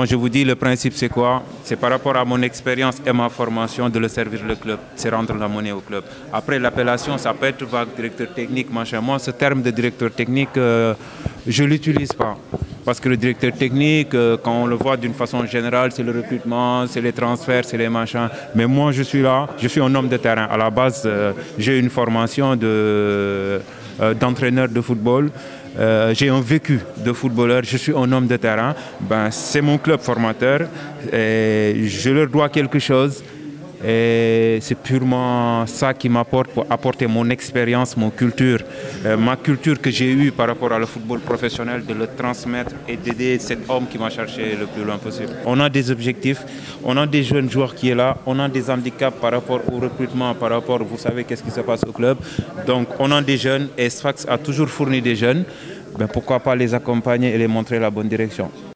Moi, je vous dis, le principe, c'est quoi? C'est par rapport à mon expérience et ma formation de le servir le club. C'est rendre la monnaie au club. Après, l'appellation, ça peut être vague, directeur technique, machin. Moi, ce terme de directeur technique, je ne l'utilise pas. Parce que le directeur technique, quand on le voit d'une façon générale, c'est le recrutement, c'est les transferts, c'est les machins. Mais moi, je suis là, je suis un homme de terrain. À la base, j'ai une formation d'entraîneur de football. J'ai un vécu de footballeur, je suis un homme de terrain. Ben, c'est mon club formateur et je leur dois quelque chose. Et c'est purement ça qui m'apporte pour apporter mon expérience, mon culture, ma culture que j'ai eue par rapport à le football professionnel, de le transmettre et d'aider cet homme qui m'a cherché le plus loin possible. On a des objectifs, on a des jeunes joueurs qui sont là, on a des handicaps par rapport au recrutement, par rapport, vous savez qu'est-ce qui se passe au club. Donc on a des jeunes et Sfax a toujours fourni des jeunes. Ben, pourquoi pas les accompagner et les montrer la bonne direction.